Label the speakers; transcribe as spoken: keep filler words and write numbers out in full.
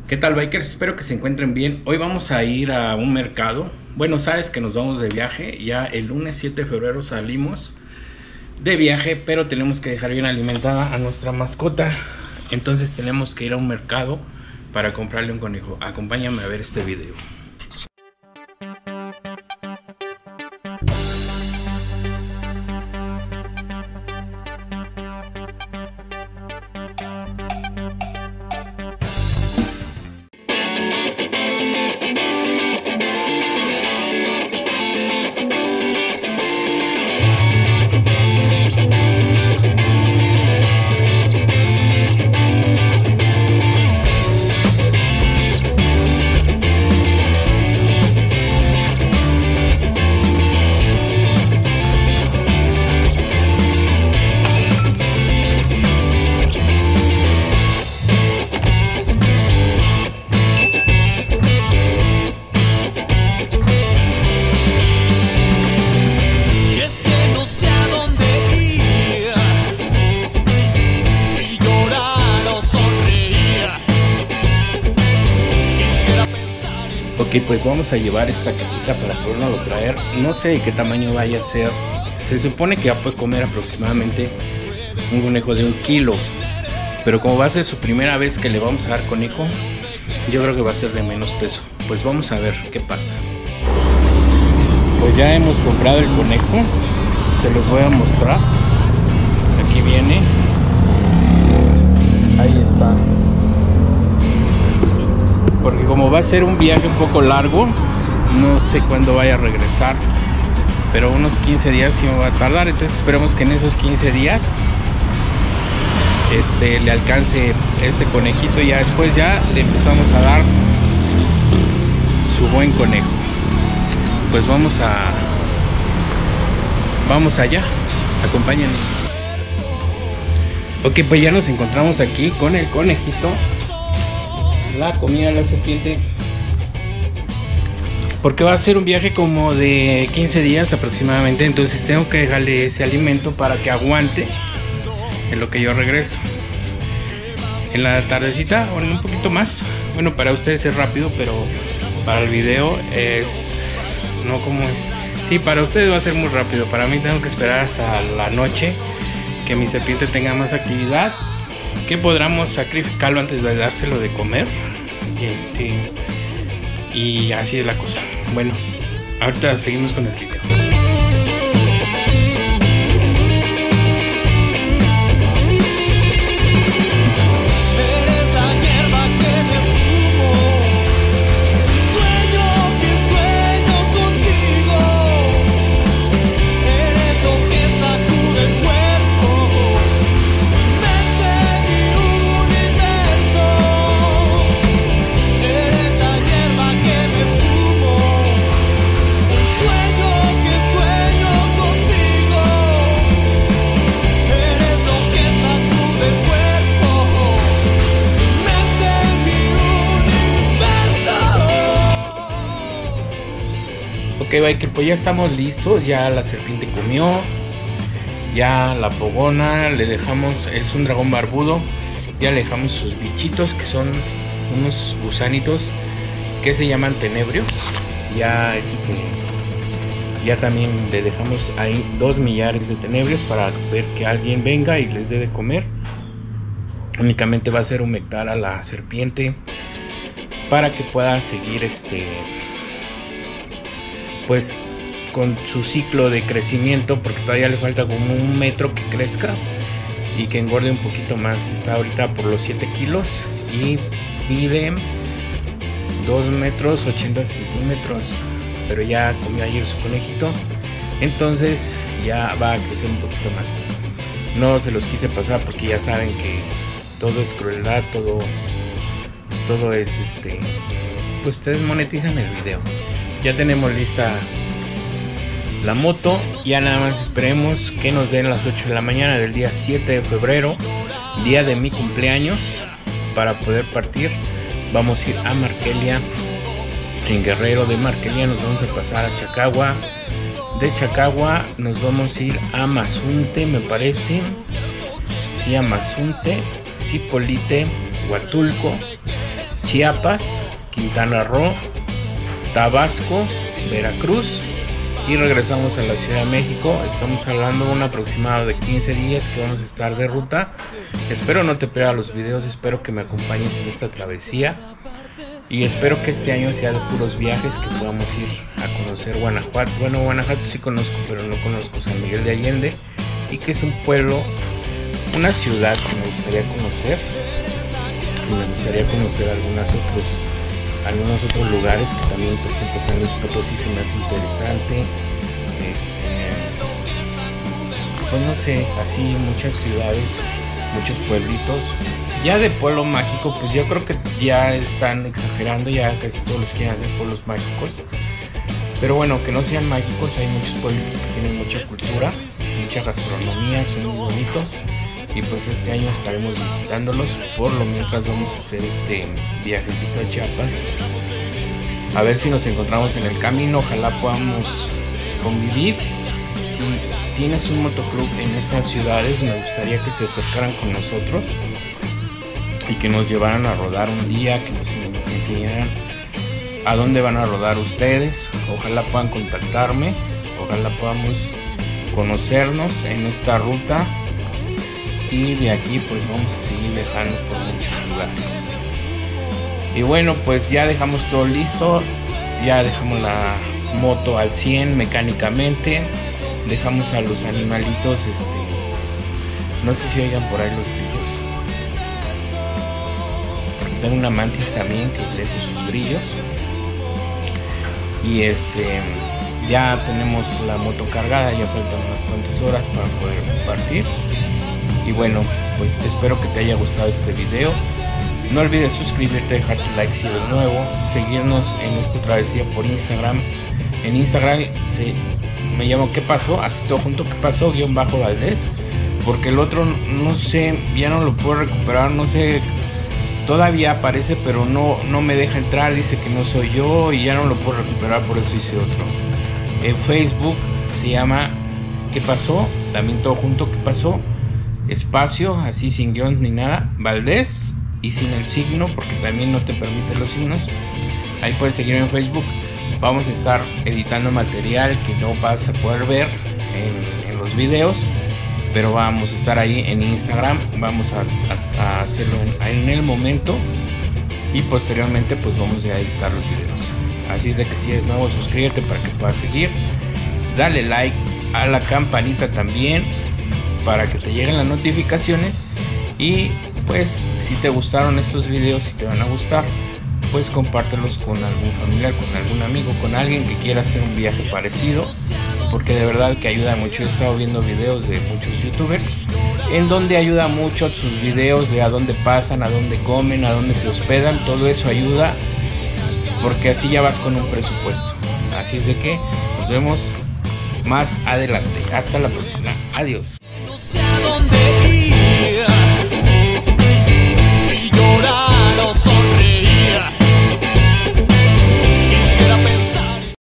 Speaker 1: ¿Qué tal, bikers? Espero que se encuentren bien. Hoy vamos a ir a un mercado. Bueno, sabes que nos vamos de viaje. Ya el lunes siete de febrero salimos de viaje, pero tenemos que dejar bien alimentada a nuestra mascota. Entonces tenemos que ir a un mercado para comprarle un conejo. Acompáñame a ver este video. Ok, pues vamos a llevar esta cajita para poderlo traer. No sé de qué tamaño vaya a ser. Se supone que ya puede comer aproximadamente un conejo de un kilo. Pero como va a ser su primera vez que le vamos a dar conejo, yo creo que va a ser de menos peso. Pues vamos a ver qué pasa. Pues ya hemos comprado el conejo. Se los voy a mostrar. Aquí viene. Ahí está. Porque como va a ser un viaje un poco largo, no sé cuándo vaya a regresar, pero unos quince días sí me va a tardar. Entonces esperemos que en esos quince días este, le alcance este conejito y ya después ya le empezamos a dar su buen conejo. Pues vamos a vamos allá, acompáñenme. Ok, pues ya nos encontramos aquí con el conejito. La comida de la serpiente, porque va a ser un viaje como de quince días aproximadamente. Entonces tengo que dejarle ese alimento para que aguante en lo que yo regreso. En la tardecita, o en un poquito más. Bueno, para ustedes es rápido, pero para el video es no como es. Sí, para ustedes va a ser muy rápido. Para mí tengo que esperar hasta la noche que mi serpiente tenga más actividad, que podamos sacrificarlo antes de dárselo de comer. Este y así es la cosa. Bueno, ahorita seguimos con el video. Ok, biker, pues ya estamos listos. Ya la serpiente comió. Ya la pogona le dejamos, es un dragón barbudo. Ya le dejamos sus bichitos, que son unos gusanitos que se llaman tenebrios. Ya este ya también le dejamos ahí dos millares de tenebrios para ver que alguien venga y les dé de comer. Únicamente va a ser humectar a la serpiente para que pueda seguir este pues con su ciclo de crecimiento, porque todavía le falta como un metro que crezca y que engorde un poquito más. Está ahorita por los siete kilos y mide dos metros ochenta centímetros, pero ya comió ayer su conejito, entonces ya va a crecer un poquito más. No se los quise pasar porque ya saben que todo es crueldad, todo todo es este pues ustedes monetizan el video. Ya tenemos lista la moto. Ya nada más esperemos que nos den las ocho de la mañana del día siete de febrero, día de mi cumpleaños, para poder partir. Vamos a ir a Markelia, en Guerrero. De Markelia nos vamos a pasar a Chacagua. De Chacagua nos vamos a ir a Mazunte, me parece. Sí, a Mazunte, Zipolite, Huatulco. Chiapas, Quintana Roo, Tabasco, Veracruz y regresamos a la Ciudad de México. Estamos hablando de un aproximado de quince días que vamos a estar de ruta. Espero no te pierdas los videos, espero que me acompañes en esta travesía y espero que este año sea de puros viajes, que podamos ir a conocer Guanajuato. Bueno, Guanajuato sí conozco, pero no conozco San Miguel de Allende, y que es un pueblo, una ciudad que me gustaría conocer, y me gustaría conocer algunos otros algunos otros lugares que también, por ejemplo, San Luis Potosí se me hace interesante. Este, pues no sé, así muchas ciudades, muchos pueblitos. Ya de pueblo mágico, pues yo creo que ya están exagerando, ya casi todos los quieren hacer pueblos mágicos. Pero bueno, que no sean mágicos, hay muchos pueblitos que tienen mucha cultura, mucha gastronomía, son muy bonitos. Y pues este año estaremos visitándolos. Por lo mientras vamos a hacer este viajecito a Chiapas, a ver si nos encontramos en el camino. Ojalá podamos convivir. Si tienes un motoclub en esas ciudades, me gustaría que se acercaran con nosotros y que nos llevaran a rodar un día, que nos enseñaran a dónde van a rodar ustedes. Ojalá puedan contactarme, ojalá podamos conocernos en esta ruta. Y de aquí pues vamos a seguir viajando por muchos lugares. Y bueno, pues ya dejamos todo listo. Ya dejamos la moto al cien mecánicamente. Dejamos a los animalitos, este, no sé si oigan por ahí los brillos. Tengo una mantis también que le hace sus brillos. Y este, ya tenemos la moto cargada. Ya faltan unas cuantas horas para poder partir. Y bueno, pues espero que te haya gustado este video. No olvides suscribirte, dejar tu like si eres nuevo, seguirnos en esta travesía por Instagram. En Instagram se, me llamo ¿Qué pasó? Así todo junto, ¿Qué pasó? Guión bajo Valdés. Porque el otro no sé, ya no lo puedo recuperar, no sé, todavía aparece pero no, no me deja entrar, dice que no soy yo y ya no lo puedo recuperar, por eso hice otro. En Facebook se llama ¿Qué pasó? También todo junto, ¿Qué pasó? Espacio, así sin guión ni nada, Valdés, y sin el signo porque también no te permite los signos. Ahí puedes seguirme en Facebook. Vamos a estar editando material que no vas a poder ver en, en los videos, pero vamos a estar ahí en Instagram. Vamos a, a, a hacerlo en, en el momento y posteriormente pues vamos a editar los videos. Así es de que si eres nuevo, suscríbete para que puedas seguir, dale like a la campanita también para que te lleguen las notificaciones. Y pues si te gustaron estos videos, si te van a gustar, pues compártelos con algún familiar, con algún amigo, con alguien que quiera hacer un viaje parecido, porque de verdad que ayuda mucho. He estado viendo videos de muchos youtubers en donde ayuda mucho sus videos de a dónde pasan, a dónde comen, a dónde se hospedan. Todo eso ayuda porque así ya vas con un presupuesto. Así es de que nos vemos más adelante. Hasta la próxima. Adiós.
Speaker 2: No sé a dónde